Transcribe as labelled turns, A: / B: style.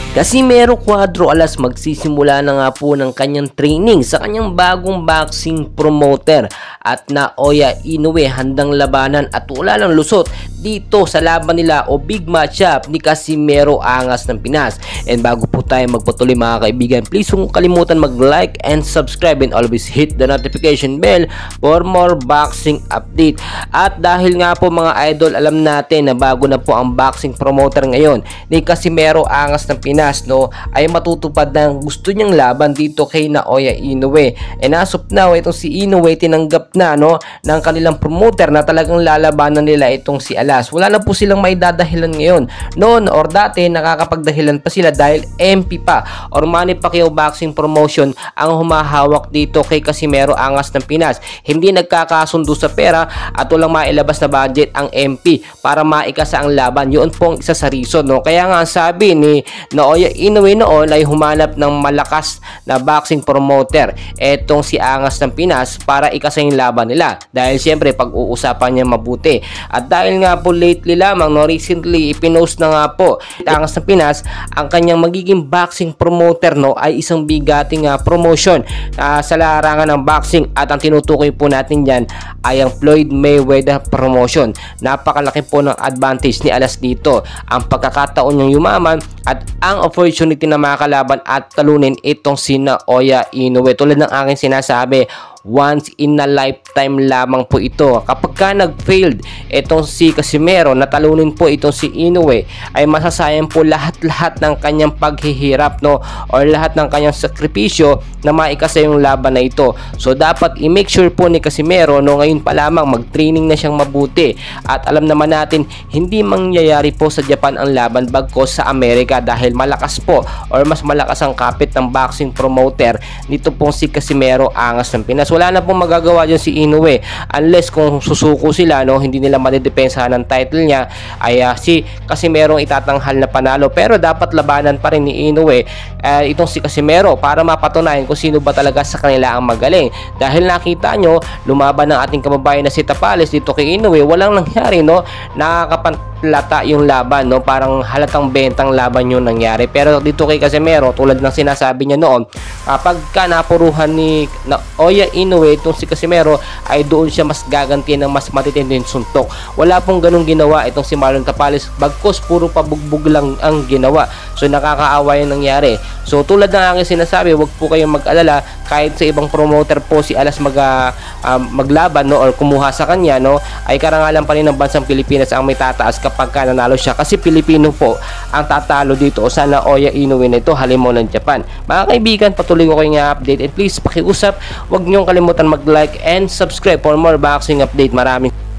A: Casimero Cuadro Alas magsisimula na nga po ng kanyang training sa kanyang bagong boxing promoter at Naoya Inoue handang labanan at wala lang lusot dito sa laban nila o big matchup ni Casimero Angas ng Pinas. And bago po tayo magpatuloy mga kaibigan, please huwag kalimutan mag-like and subscribe and always hit the notification bell for more boxing update. At dahil nga po mga idol, alam natin na bago na po ang boxing promoter ngayon ni Casimero Angas ng Pinas, no, ay matutupad ng gusto niyang laban dito kay Naoya Inoue. And as of now, itong si Inoue tinanggap na, no, ng kanilang promoter na talagang lalabanan nila itong si Alas. Wala na po silang may dadahilan ngayon. Noon or dati nakakapagdahilan pa sila dahil MP pa or Manny Pacquiao Boxing Promotion ang humahawak dito kay Casimero Angas ng Pinas. Hindi nagkakasundo sa pera at walang mailabas na budget ang MP para maikasa ang laban. Yun po ang isa sa reason, no? Kaya nga sabi ni Naoya Inoue noon ay humanap ng malakas na boxing promoter etong si Angas ng Pinas para ikasa yung laban nila dahil siyempre pag-uusapan niya mabuti. At dahil nga po lately lamang, no, recently ipinost na nga po Angas ng Pinas ang kanyang magiging boxing promoter, no, ay isang bigating promotion sa larangan ng boxing at ang tinutukoy po natin dyan ay ang Floyd Mayweather promotion. Napakalaki po ng advantage ni Alas dito, ang pagkakataon niyang yumaman at ang opportunity na makakalaban at talunin itong si Naoya Inoue. Tulad ng aking sinasabi, once in a lifetime lamang po ito. Kapag ka nag-failed itong si Casimero na talunin po itong si Inoue, ay masasayang po lahat-lahat ng kanyang paghihirap, no, or lahat ng kanyang sakripisyo na maikasa yung laban na ito. So dapat i-make sure po ni Casimero, no, ngayon pa lamang mag-training na siyang mabuti. At alam naman natin hindi mangyayari po sa Japan ang laban bagkos sa Amerika dahil malakas po or mas malakas ang kapit ng boxing promoter nito pong si Casimero Angas ng Pinas. Wala na pong magagawa dyan si Inoue unless kung susuko sila, no, hindi nila madidepensahan ng title niya, ay si Casimero itatanghal na panalo. Pero dapat labanan pa rin ni Inoue itong si Casimero para mapatunayan kung sino ba talaga sa kanila ang magaling. Dahil nakita nyo, lumaban ng ating kababayan na si Tapales dito kay Inoue, walang nangyari, no, nakakapanlata yung laban, no, parang halatang bentang laban yung nangyari. Pero dito kay Casimero, tulad ng sinasabi niya noon, pagka napuruhan ni Naoya Inoue itong si Casimero, ay doon siya mas gagantihan ng mas matitinding suntok. Wala pong ganung ginawa itong si Marlon Tapales, bagkos puro pabugbog lang ang ginawa. So nakakaawa yung nangyari. So tulad ng aking sinasabi, wag po kayong mag-alala kahit sa ibang promoter po si Alas maglaban, no, or kumuha sa kanya, no, ay karangalan pa rin ng bansang Pilipinas ang may tataas kapag ka nanalo siya kasi Pilipino po ang tatalo dito sa Naoya Inoue nito, halimaw ng Japan. Mga kaibigan, patuloy ko kayo nga update and please pakiusap, wag niyong kalimutan mag-like and subscribe for more boxing update. Maraming